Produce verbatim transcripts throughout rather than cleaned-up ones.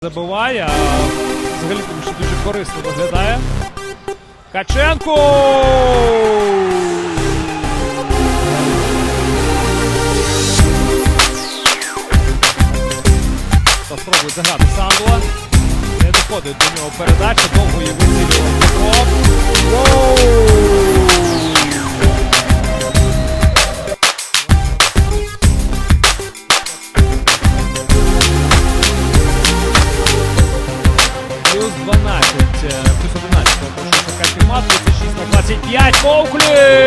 Забиває, а взагалі тому що дуже корисно виглядає. Ткаченко! Спробує заграти Сандула. Не доходить до нього передача, довго її вицілював Петров. Плюс дванадцять, плюс одинадцять, прошу шукати мат, тридцять шість на двадцять п'ять, Коуклі!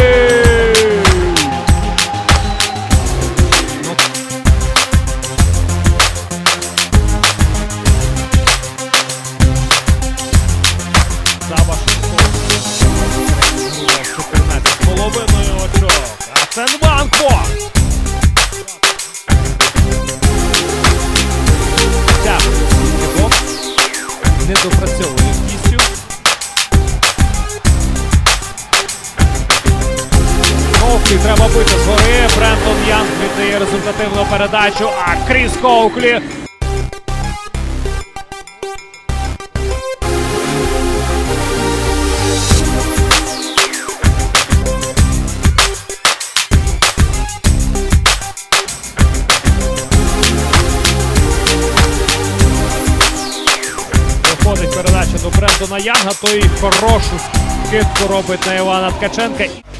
чотирнадцять з половиною очок. Аценванко! Не допрацьовує кістю. Коуклі треба бити згори. Брендон Янг віддає результативну передачу, а Кріс Коуклі передача до Брендона Янга, то і хорошу скидку робить на Івана Ткаченка.